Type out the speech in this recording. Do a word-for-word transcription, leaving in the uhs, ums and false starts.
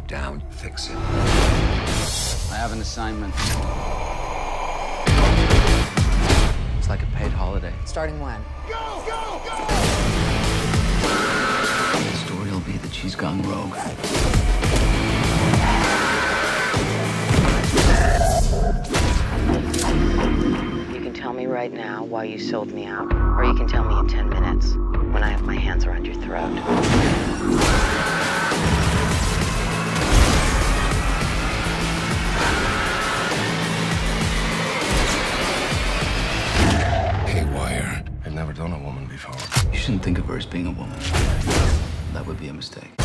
down, fix it. I have an assignment. It's like a paid holiday. Starting when? Go, go, go! The story will be that she's gone rogue. You can tell me right now why you sold me out, or you can tell me in ten minutes when I have my hands around your throat. Haywire. I've never done a woman before. You shouldn't think of her as being a woman. That would be a mistake.